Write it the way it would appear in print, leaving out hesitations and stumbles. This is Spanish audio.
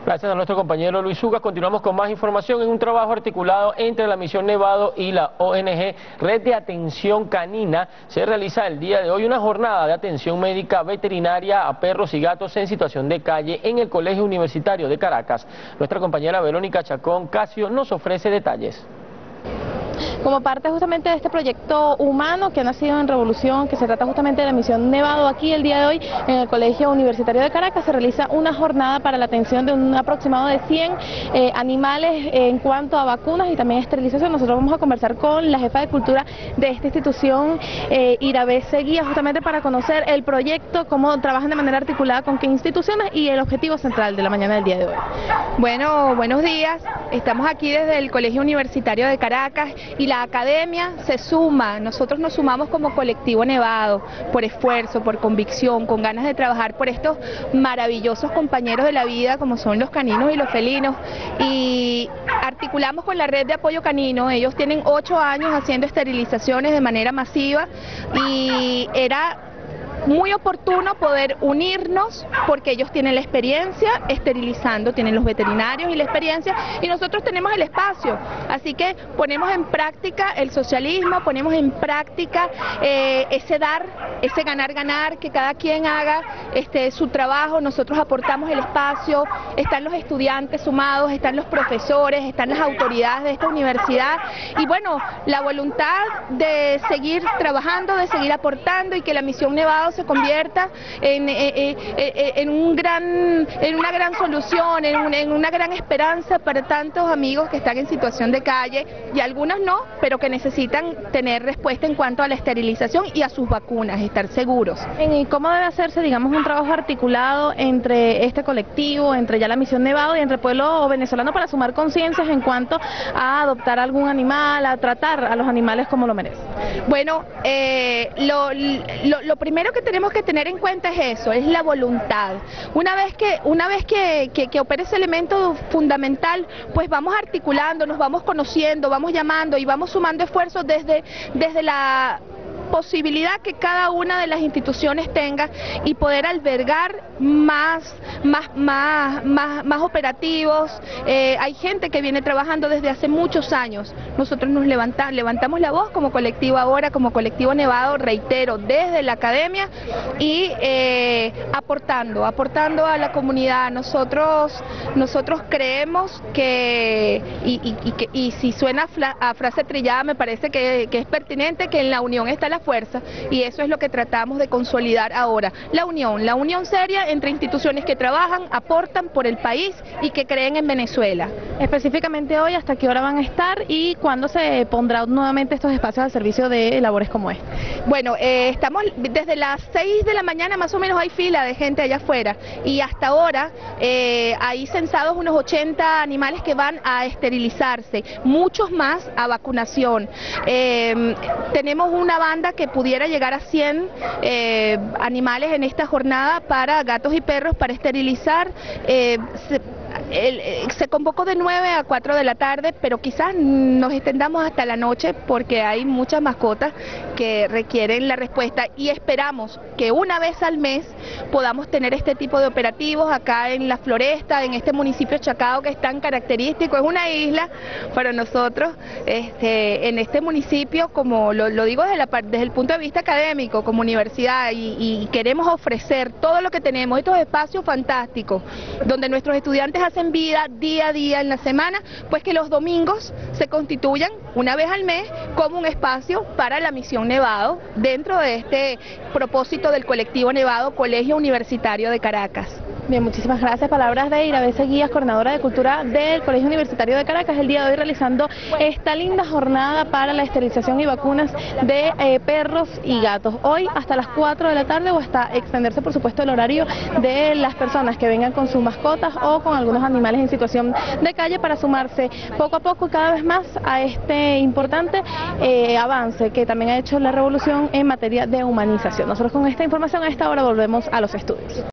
Gracias a nuestro compañero Luis Ugas. Continuamos con más información en un trabajo articulado entre la Misión Nevado y la ONG Red de Atención Canina. Se realiza el día de hoy una jornada de atención médica veterinaria a perros y gatos en situación de calle en el Colegio Universitario de Caracas. Nuestra compañera Verónica Chacón Casio nos ofrece detalles. Como parte justamente de este proyecto humano que ha nacido en Revolución, que se trata justamente de la Misión Nevado, aquí el día de hoy en el Colegio Universitario de Caracas se realiza una jornada para la atención de un aproximado de 100 animales en cuanto a vacunas y también esterilización. Nosotros vamos a conversar con la jefa de cultura de esta institución, Irabel Seguía, justamente para conocer el proyecto, cómo trabajan de manera articulada con qué instituciones y el objetivo central de la mañana del día de hoy. Bueno, buenos días. Estamos aquí desde el Colegio Universitario de Caracas y la academia se suma. Nosotros nos sumamos como colectivo Nevado, por esfuerzo, por convicción, con ganas de trabajar por estos maravillosos compañeros de la vida como son los caninos y los felinos, y articulamos con la red de apoyo canino. Ellos tienen 8 años haciendo esterilizaciones de manera masiva y era muy oportuno poder unirnos porque ellos tienen la experiencia esterilizando, tienen los veterinarios y la experiencia, y nosotros tenemos el espacio, así que ponemos en práctica el socialismo, ponemos en práctica ese dar, ese ganar, que cada quien haga su trabajo. Nosotros aportamos el espacio, están los estudiantes sumados, están los profesores, están las autoridades de esta universidad, y bueno, la voluntad de seguir trabajando, de seguir aportando y que la Misión Nevado se convierta en una gran solución, en una gran esperanza para tantos amigos que están en situación de calle, y algunos no, pero que necesitan tener respuesta en cuanto a la esterilización y a sus vacunas, estar seguros. ¿Y cómo debe hacerse, digamos, un trabajo articulado entre este colectivo, entre ya la Misión Nevado y entre el pueblo venezolano para sumar conciencias en cuanto a adoptar algún animal, a tratar a los animales como lo merecen? Bueno, lo primero que tenemos que tener en cuenta es eso, es la voluntad. Una vez que opera ese elemento fundamental, pues vamos articulando, nos vamos conociendo, vamos llamando y vamos sumando esfuerzos desde la posibilidad que cada una de las instituciones tenga y poder albergar más operativos. Hay gente que viene trabajando desde hace muchos años. Nosotros nos levantamos la voz como colectivo ahora, como colectivo Nevado, reitero, desde la academia y aportando a la comunidad. Nosotros creemos que, y si suena a frase trillada, me parece que es pertinente, que en la unión está la fuerza, y eso es lo que tratamos de consolidar ahora, la unión seria entre instituciones que trabajan, aportan por el país y que creen en Venezuela. Específicamente hoy, ¿hasta qué hora van a estar y cuándo se pondrán nuevamente estos espacios al servicio de labores como esta? Bueno, estamos desde las 6 de la mañana, más o menos hay fila de gente allá afuera, y hasta ahora hay censados unos 80 animales que van a esterilizarse, muchos más a vacunación. Tenemos una banda que pudiera llegar a 100 animales en esta jornada para gatos y perros para esterilizar. Se convocó de 9 a 4 de la tarde, pero quizás nos extendamos hasta la noche porque hay muchas mascotas que requieren la respuesta, y esperamos que una vez al mes podamos tener este tipo de operativos acá en la Floresta, en este municipio Chacao que es tan característico, es una isla para nosotros, en este municipio, como lo digo desde el punto de vista académico, como universidad, y queremos ofrecer todo lo que tenemos, estos espacios fantásticos, donde nuestros estudiantes hacen vida día a día en la semana, pues que los domingos se constituyan una vez al mes como un espacio para la Misión Nevado dentro de este propósito del colectivo Nevado, Colegio Universitario de Caracas. Bien, muchísimas gracias. Palabras de Irabel Seguías, coordinadora de Cultura del Colegio Universitario de Caracas, el día de hoy realizando esta linda jornada para la esterilización y vacunas de perros y gatos. Hoy hasta las 4 de la tarde o hasta extenderse, por supuesto, el horario de las personas que vengan con sus mascotas o con algunos animales en situación de calle para sumarse poco a poco cada vez más a este importante avance que también ha hecho la Revolución en materia de humanización. Nosotros con esta información a esta hora volvemos a los estudios.